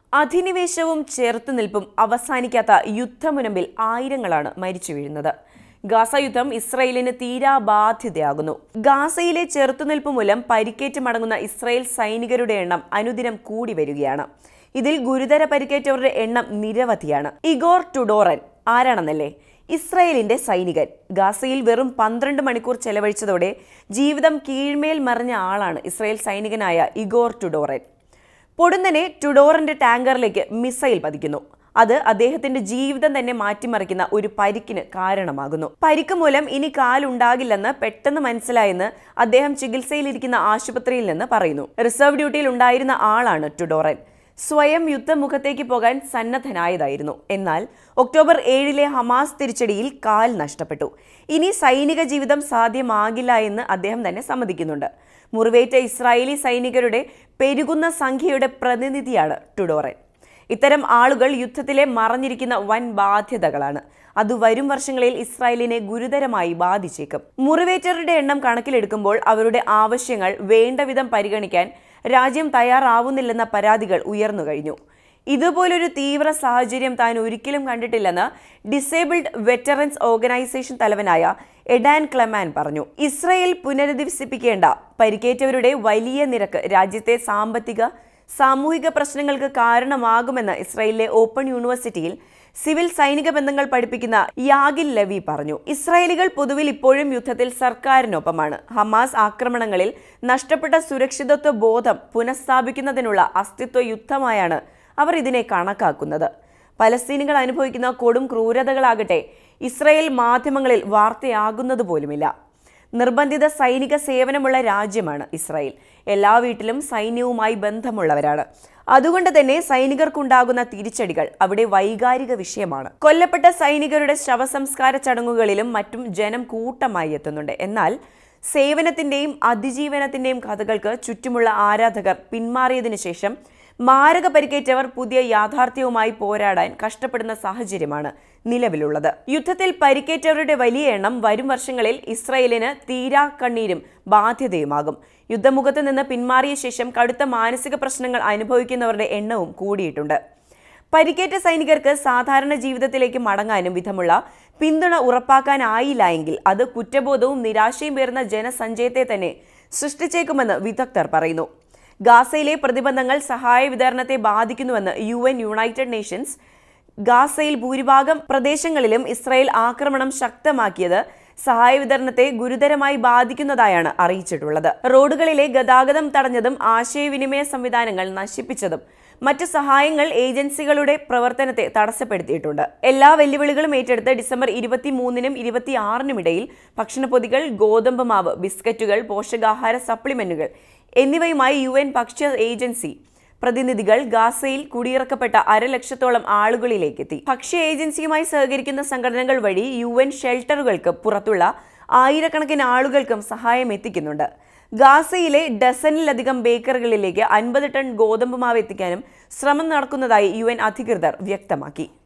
അധിനിവേശവും ചെറുത്തുനിൽപ്പും അവസാനിക്കാത്ത യുദ്ധമുനമ്പിൽ ആയിരങ്ങളാണ് മരിച്ചു വീഴുന്നത്. ഗാസ യുദ്ധം ഇസ്രായേലിന് തീരാ ബാധ്യതയാകുന്നു. ഗാസയിലെ ചെറുത്തുനിൽപ്പ് മൂലം പരിക്കേറ്റ് മടങ്ങുന്ന ഇസ്രായേൽ സൈനികരുടെ എണ്ണം അനുദിനം കൂടി വരികയാണ്. ഇതിൽ ഗുരുതര പരിക്കേറ്റവരുടെ എണ്ണം നിരവധിയാണ്. ഇഗോർ ടുഡോറൻ ആരാണെന്നല്ലേ? ഇസ്രായേലിന്റെ സൈനികൻ. ഗാസയിൽ വെറും 12 മണിക്കൂർ ചെലവഴിച്ചതോടെ ജീവിതം കീഴ്മേൽ മറിഞ്ഞ ആളാണ് ഇസ്രായേൽ സൈനികനായ ഇഗോർ ടുഡോറൻ. പൊടുന്നനെ ടുഡോറന്റെ ടാങ്കറിലേക്ക് മിസൈൽ പതിക്കുന്നു. അത് അദ്ദേഹത്തിന്റെ ജീവിതം തന്നെ മാറ്റിമറിക്കുന്ന ഒരു പരിക്കിന് കാരണമാകുന്നു. പരിക്ക് മൂലം ഇനി കാലുണ്ടാകില്ലെന്ന് പെട്ടെന്ന് മനസ്സിലായെന്ന് അദ്ദേഹം ചികിത്സയിലിരിക്കുന്ന ആശുപത്രിയിൽ നിന്ന് പറയുന്നു. റിസർവ് ഡ്യൂട്ടിയിൽ ഉണ്ടായിരുന്ന ആളാണ് ടുഡോറൻ. സ്വയം യുദ്ധമുഖത്തേക്ക് പോകാൻ സന്നദ്ധനായതായിരുന്നു. എന്നാൽ ഒക്ടോബർ 7 ഹമാസ് തിരിച്ചടിയിൽ കാൽ നഷ്ടപ്പെട്ടു. ഇനി സൈനിക ജീവിതം സാധ്യമാകില്ല എന്ന് അദ്ദേഹം തന്നെ സമ്മതിക്കുന്നുണ്ട്. മുറിവേറ്റ ഇസ്രായേലി സൈനികരുടെ പെരുകുന്ന സംഖ്യയുടെ പ്രതിനിധിയാണ് ടുഡോറൻ. ഇത്തരം ആളുകൾ യുദ്ധത്തിലെ മറഞ്ഞിരിക്കുന്ന വൻ ബാധ്യതകളാണ്. അത് വരും വർഷങ്ങളിൽ ഇസ്രായേലിനെ ഗുരുതരമായി ബാധിച്ചേക്കും. മുറിവേറ്റവരുടെ എണ്ണം കണക്കിലെടുക്കുമ്പോൾ അവരുടെ ആവശ്യങ്ങൾ വേണ്ടവിധം പരിഗണിക്കാൻ രാജ്യം തയ്യാറാവുന്നില്ലെന്ന പരാതികൾ ഉയർന്നു കഴിഞ്ഞു. ഇതുപോലൊരു തീവ്ര സാഹചര്യം താൻ ഒരിക്കലും കണ്ടിട്ടില്ലെന്ന് ഡിസേബിൾഡ് വെറ്ററൻസ് ഓർഗനൈസേഷൻ തലവനായ എഡാൻ ക്ലെമാൻ പറഞ്ഞു. ഇസ്രായേൽ പുനരധിവസിപ്പിക്കേണ്ട പരിക്കേറ്റവരുടെ വലിയ നിരക്ക് രാജ്യത്തെ സാമ്പത്തിക സാമൂഹിക പ്രശ്നങ്ങൾക്ക് കാരണമാകുമെന്ന് ഇസ്രായേലിലെ ഓപ്പൺ യൂണിവേഴ്സിറ്റിയിൽ സിവിൽ സൈനിക ബന്ധങ്ങൾ പഠിപ്പിക്കുന്ന യാഗിൽ ലവി പറഞ്ഞു. ഇസ്രായേലികൾ പൊതുവിൽ ഇപ്പോഴും യുദ്ധത്തിൽ സർക്കാരിനൊപ്പമാണ്. ഹമാസ് ആക്രമണങ്ങളിൽ നഷ്ടപ്പെട്ട സുരക്ഷിതത്വ ബോധം പുനഃസ്ഥാപിക്കുന്നതിനുള്ള അസ്തിത്വ യുദ്ധമായാണ് അവർ ഇതിനെ കണക്കാക്കുന്നത്. പലസ്തീനികൾ അനുഭവിക്കുന്ന കൊടും ക്രൂരതകളാകട്ടെ ഇസ്രായേൽ മാധ്യമങ്ങളിൽ വാർത്തയാകുന്നത് പോലുമില്ല. നിർബന്ധിത സൈനിക സേവനമുള്ള രാജ്യമാണ് ഇസ്രായേൽ. എല്ലാ വീട്ടിലും സൈന്യവുമായി ബന്ധമുള്ളവരാണ്. അതുകൊണ്ട് തന്നെ സൈനികർക്കുണ്ടാകുന്ന തിരിച്ചടികൾ അവിടെ വൈകാരിക വിഷയമാണ്. കൊല്ലപ്പെട്ട സൈനികരുടെ ശവസംസ്കാര ചടങ്ങുകളിലും മറ്റും ജനം കൂട്ടമായി എത്തുന്നുണ്ട്. എന്നാൽ സേവനത്തിന്റെയും അതിജീവനത്തിന്റെയും കഥകൾക്ക് ചുറ്റുമുള്ള ആരാധകർ പിന്മാറിയതിനു ശേഷം മാരക പരിക്കേറ്റവർ പുതിയ യാഥാർത്ഥ്യവുമായി പോരാടാൻ കഷ്ടപ്പെടുന്ന സാഹചര്യമാണ് നിലവിലുള്ളത്. യുദ്ധത്തിൽ പരിക്കേറ്റവരുടെ വലിയ എണ്ണം വരും വർഷങ്ങളിൽ ഇസ്രായേലിന് തീരാ കണ്ണീരും ബാധ്യതയുമാകും. യുദ്ധമുഖത്ത് നിന്ന് പിന്മാറിയ ശേഷം കടുത്ത മാനസിക പ്രശ്നങ്ങൾ അനുഭവിക്കുന്നവരുടെ എണ്ണവും കൂടിയിട്ടുണ്ട്. പരിക്കേറ്റ സൈനികർക്ക് സാധാരണ ജീവിതത്തിലേക്ക് മടങ്ങാനും വിധമുള്ള പിന്തുണ ഉറപ്പാക്കാനായില്ല എങ്കിൽ അത് കുറ്റബോധവും നിരാശയും പേറുന്ന ജനസഞ്ചയത്തെ തന്നെ സൃഷ്ടിച്ചേക്കുമെന്ന് വിദഗ്ധർ പറയുന്നു. ഗാസയിലെ പ്രതിബന്ധങ്ങൾ സഹായ വിതരണത്തെ ബാധിക്കുന്നുവെന്ന് UN യുണൈറ്റഡ് നേഷൻസ് ഗാസയിൽ ഭൂരിഭാഗം പ്രദേശങ്ങളിലും ഇസ്രായേൽ ആക്രമണം ശക്തമാക്കിയത് സഹായ വിതരണത്തെ ഗുരുതരമായി ബാധിക്കുന്നതായാണ് അറിയിച്ചിട്ടുള്ളത്. റോഡുകളിലെ ഗതാഗതം തടഞ്ഞതും ആശയവിനിമയ സംവിധാനങ്ങൾ നശിപ്പിച്ചതും മറ്റു സഹായങ്ങൾ ഏജൻസികളുടെ പ്രവർത്തനത്തെ തടസ്സപ്പെടുത്തിയിട്ടുണ്ട്. എല്ലാ വെല്ലുവിളികളും ഏറ്റെടുത്ത് ഡിസംബർ 23-നും 26-നും ഇടയിൽ ഭക്ഷണപ്പൊതികൾ, ഗോതമ്പ് മാവ്, ബിസ്ക്കറ്റുകൾ, പോഷകാഹാര സപ്ലിമെന്റുകൾ എന്നിവയുമായി UN ഭക്ഷ്യ ഏജൻസി പ്രതിനിധികൾ ഗാസയിൽ കുടിയിറക്കപ്പെട്ട 1,00,000-ഓളം ആളുകളിലേക്കെത്തി. ഭക്ഷ്യ ഏജൻസിയുമായി സഹകരിക്കുന്ന സംഘടനകൾ വഴി UN ഷെൽട്ടറുകൾക്ക് പുറത്തുള്ള ആയിരക്കണക്കിന് ആളുകൾക്കും സഹായം എത്തിക്കുന്നുണ്ട്. ഗാസയിലെ ഡസനിലധികം ബേക്കറികളിലേക്ക് 50 ടൺ ഗോതമ്പ് മാവ് എത്തിക്കാനും ശ്രമം നടക്കുന്നതായി UN അധികൃതർ വ്യക്തമാക്കി.